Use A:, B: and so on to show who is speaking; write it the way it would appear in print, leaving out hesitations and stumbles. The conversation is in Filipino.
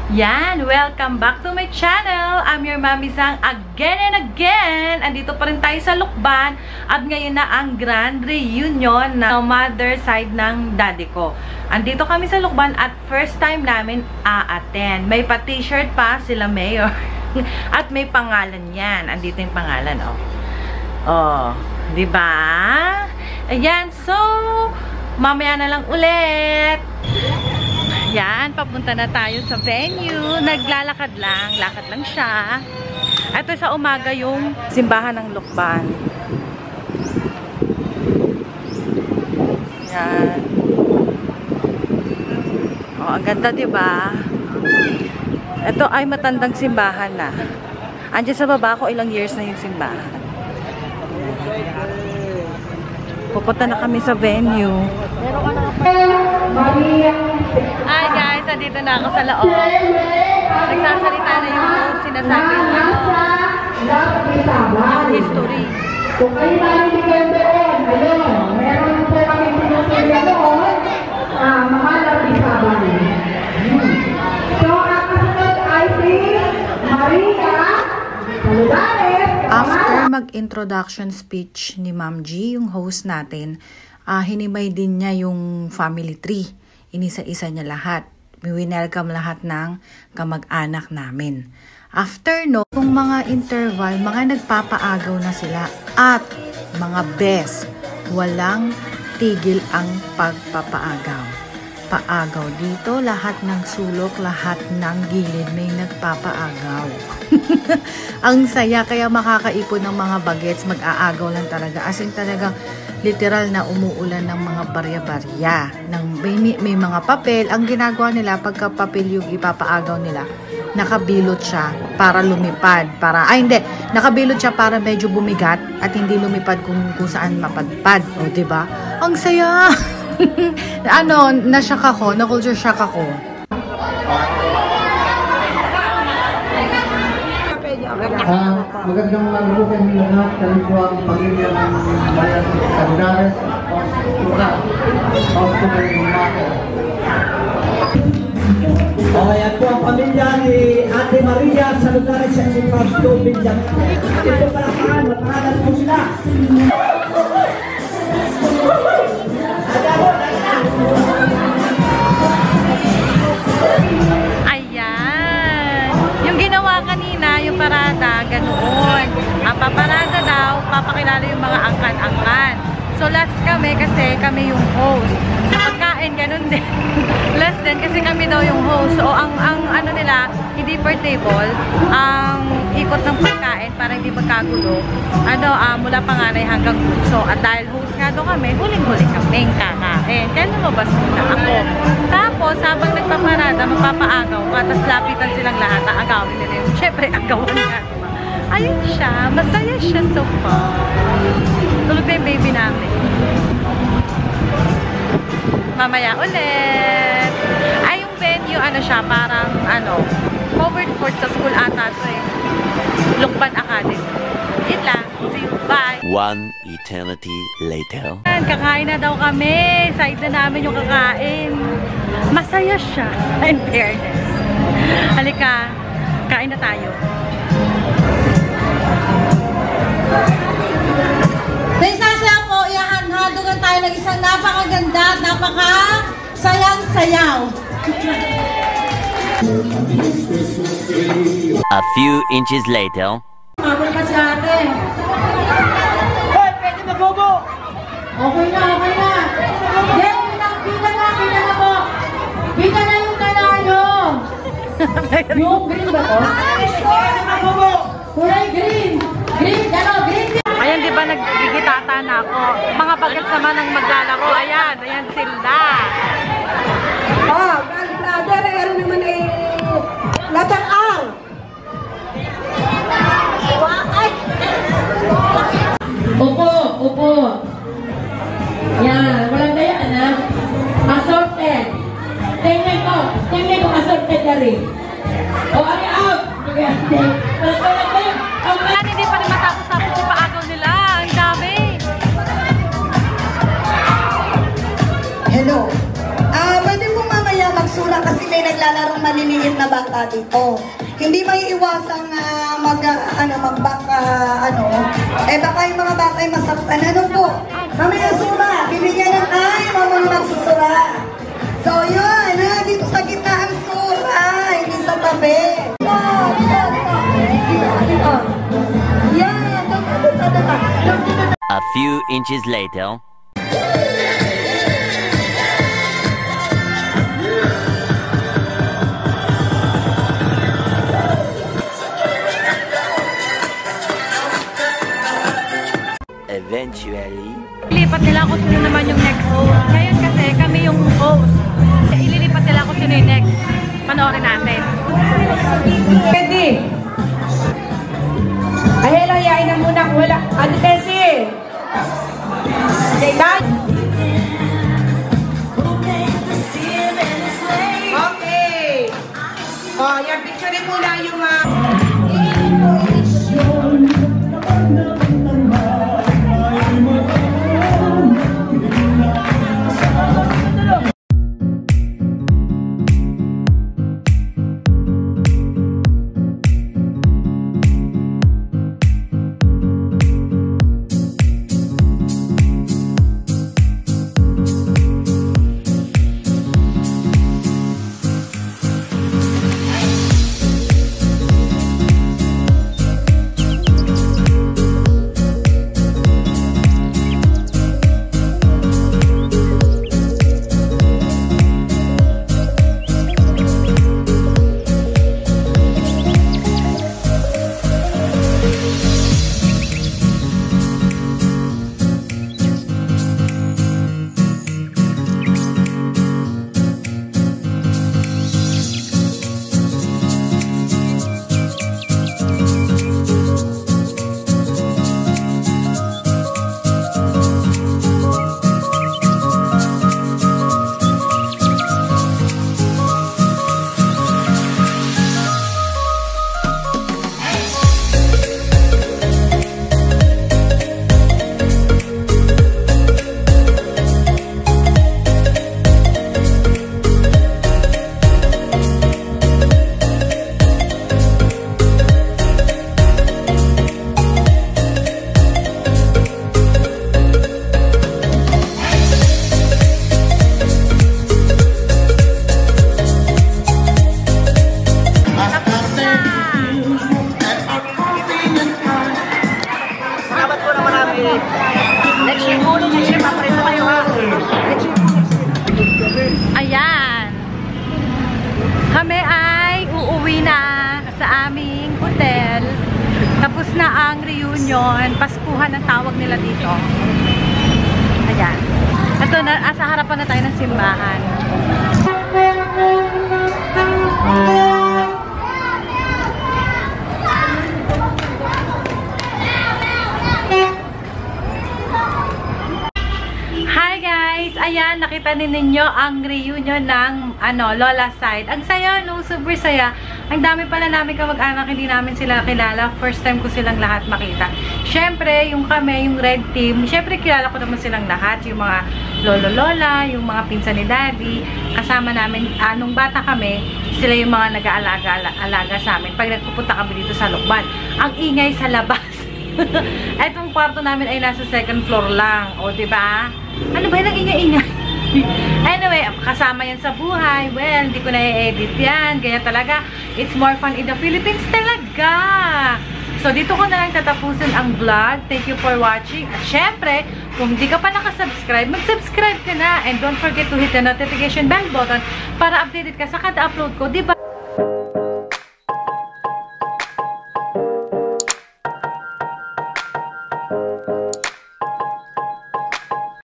A: Yan, welcome back to my channel. I'm your Mami Sang again and again. Andito pa rin tayo sa Lukban at ngayon na ang grand reunion ng mother side ng daddy ko. Andito kami sa Lukban at first time namin a-attend. May pa-t-shirt pa sila Mayor at may pangalan yan. Andito yung pangalan, oh. Oh, di ba? Ayan, so mamaya na lang ulit. Yan, papunta na tayo sa venue. Naglalakad lang. Lakad lang siya. Ito sa umaga yung simbahan ng Lukban. Yan. Oh, ang ganda, diba? Ito ay matandang simbahan na. Andiyan sa baba ko, ilang years na yung simbahan. Pupunta na kami sa venue. Hi guys, andito na ako sa loob. Nagsasalita na yung sinasabi niya yung history.
B: Kung kayo naliligan doon, ayun, meron po kami sinusunod doon, mahal ang isaban. So, ang kasunod ay si Maria Saludares.
C: After mag-introduction speech ni Ma'am G, yung host natin, hinimay din niya yung family tree. Inisa-isa niya lahat. Winelcome lahat ng kamag-anak namin. After no, kung mga interval, mga nagpapaagaw na sila at mga best, walang tigil ang pagpapaagaw. Paagaw dito, lahat ng sulok, lahat ng gilid may nagpapaagaw. Ang saya, kaya makakaipon ng mga bagets, mag-aagaw lang talaga. As in talagang literal na umuulan ng mga barya-barya. May mga papel. Ang ginagawa nila, pagka papel yung ipapaagaw nila, nakabilot siya para lumipad. Nakabilot siya para medyo bumigat at hindi lumipad kung saan mapadpad. O, diba? Ang saya! Na-shock ako, na-culture shock ako.
B: Magandang malubukan niyo lahat. Kami po ang pamilya ng Bayan Saludares, Hospital Market.
D: Yan po ang pamilya ni Ate Maria Saludares sa si Pasto Bilyang. Ito palapakan, mapangalan po sila.
A: Ayan. Yung ginawa kanina, yung parada, ganoon. Ang paparada daw, papakilala yung mga angkan-angkan. So last kami kasi kami yung host. Sa pagkain, ganun din. Last din kasi kami daw yung host. So ang ano nila, hindi per table, ang ikot ng pagkain para hindi magkagulo. Mula panganay hanggang bunso. At dahil host nga daw kami, huling-huling kaming kakain. Kaya lumabas muna ako. Tapos, habang nagpaparada, magpapaagaw ka, tapos lapitan silang lahat, aagawin nila yun. Siyempre, agawan nga. Ayun siya, masaya siya so far. Tulog na yung baby namin. Mamaya ulit. Ay, yung venue, siya, parang, covered court sa school ata. So, Lukban Academy. Yun lang. See you. Bye.
E: One eternity later.
A: Kakain na daw kami. Side na namin yung kakain. Masaya siya. In fairness. Halika. Kain na tayo.
F: Nagsasaya po, ihahanhadugan tayo ng isang napakaganda at napaka-sayang-sayaw.
E: A few inches later.
F: Mabal pa si ate.
D: Hoy, pwede mabubo!
F: Okay na, okay na. Yan, pila na po. Pila na yung nanalo. Yung green ba to?
D: Pwede mabubo!
F: Kulay green. Green.
A: Ayan, di ba nagigitata na ako? Mga bagets naman ang maglalaro. Ayan sila.
B: Brother, naman latang ang.
F: Upo. Yan, walang dayaan ha. Assorted. Tingnan ko assorted na rin. Ari out.
A: Hindi pa rin matapos-tapos yung paagaw nila. Ang dami.
B: Hello. Pwede po mamaya magsulat kasi
G: may naglalarong maliliit na bata dito. Hindi may iwasang baka yung mga bata ay masaktan. Ano po? Kami ang sura. Bibigyan ng mamang magsusura. So yun, dito sa gitna ang sura, hindi sa tabi.
E: A few inches later. Eventually.
A: Ililipat nila kung sino naman yung next host. Ngayon kasi kami yung host. Ililipat nila kung sino yung next. Panoorin natin.
F: Pwede. Ay, hello, yain na muna kung wala. Ate Tessie. Okay, guys. Okay. Oh, yan, picturein muna yung
A: Ayan. Kami ay uuwi na sa aming hotel. Tapos na ang reunion. Paskuhan ang tawag nila dito. Ayan. Ito na, sa harapan na tayo ng simbahan. Hi guys! Ayan, nakita ninyo ang reunion ng Lola side. Ang saya, no? Super saya. Ang dami pala namin kamag-anak, hindi namin sila kilala. First time ko silang lahat makita. Syempre, yung kami, yung red team, syempre kilala ko naman silang lahat. Yung mga lolo-lola, yung mga pinsan ni daddy. Kasama namin, nung bata kami, sila yung mga nag-aalaga sa amin. Pag nagpupunta kami dito sa Lukban. Ang ingay sa labas. Etong kwarto namin ay nasa second floor lang. O, diba? Ano ba yung nag-ingay-ingay? Anyway, kasama yan sa buhay. Well, hindi ko na-edit yan. Kaya talaga, it's more fun in the Philippines talaga. So, dito ko na lang tatapusin ang vlog. Thank you for watching. At syempre, kung hindi ka pa nakasubscribe, mag-subscribe ka na. And don't forget to hit the notification bell button para updated ka sa kada upload ko. Diba?